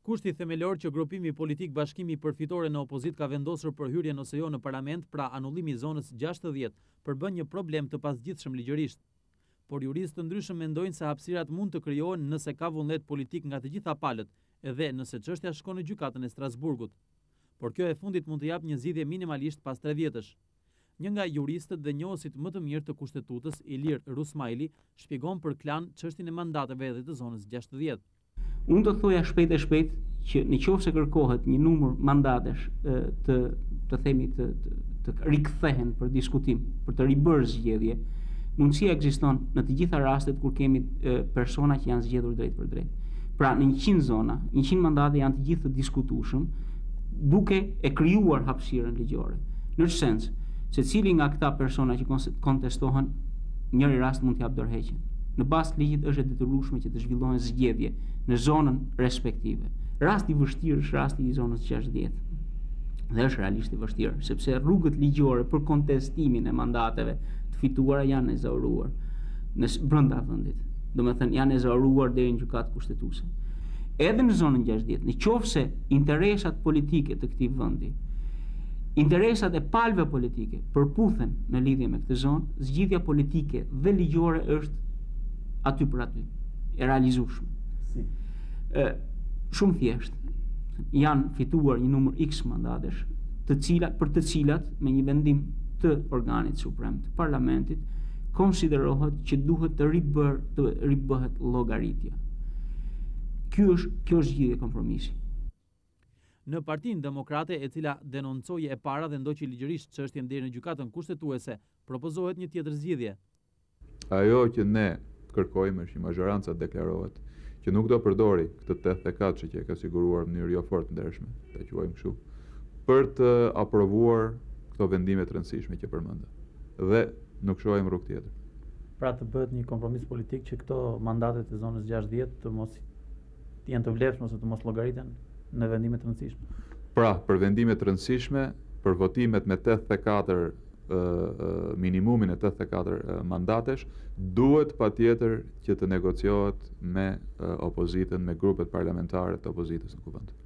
kushti themelor që grupimi politik Bashkimi Përfitore në opozit ka vendosur për hyrjen ose jo në parlament, pra anullimi i zonës 60, përbën një problem të pasgjithshëm ligjërisht. Por juristë të ndryshëm mendojnë se hapësirat mund të krijohen nëse ka vullnet politik nga të gjitha palët, edhe nëse çështja shkon në gjykatën e Strasburgut. Por kjo e fundit mund të japë një zgjidhje minimalisht pas 3 vjetësh. Një nga juristët dhe njohësit më të mirë të kushtetutës, Ilir Rusmaili, shpjegon për Klan çështjen e mandateve edhe të zonës 60. Unë do thoja shpejt e shpejt që në qoftë se kërkohet një numër mandatesh të themi të rikthehen për diskutim, për të ribërë zgjedhje, mundësia ekziston në të gjitha rastet kur kemi persona që janë zgjedhur drejt për drejt. Pra në 100 zona, 100 mandate janë të gjithë të diskutueshëm, duke e krijuar hapësirën ligjore. Në çfarë sens? Se cili nga këta persona që kontestohen, njëri rast mund t'jap dorëheqjen. Në bazë të ligjit është e detyrueshme që të zhvillohen zgjedhje në zonën respektive. Rasti i vështirë është rasti i zonës 60. Dhe është realisht i vështirë, sepse rrugët ligjore për kontestimin e mandateve të fituara janë ezauruar në brenda vendit. Domethënë janë ezauruar deri në gjykatë kushtetuese. Edhe në zonën 60, në qoftë se interesat politike të këtij vendi, interesat e palëve politike përputhen në lidhje me këtë zonë, zgjidhja politike dhe ligjore është aty për aty, e realizueshme. Si. Shumë thjesht. Janë fituar një numër X mandatesh, për të cilat me një vendim të organit suprem të parlamentit konsiderohet që duhet të ribëhet llogaritja. Kjo është zgjidhje kompromisi. Në Partinë Demokrate, e cila denoncoi e para dhe ndoqi ligjërisht çështjen deri në gjykatën kushtetuese, propozohet një tjetër zgjidhje. Ajo që ne kërkojmë është që majoranca deklarohet që nuk do përdori këtë 84 që e ka siguruar në mënyrë jo fort ndershme, ta quajmë kështu, për të aprovuar këto vendime të rëndësishme që përmenda. Dhe nuk shohim rrugë tjetër. Pra të bëhet një kompromis politik që këto mandatet e zonës 60 të mos jenë të vlefshme ose të mos llogariten në vendime të rëndësishme. Pra, për vendime të rëndësishme, për votimet me 84 minimumin e 84 mandatesh, duhet patjetër që të negociohet me opozitën, me grupet parlamentare të opozitës në kuvend.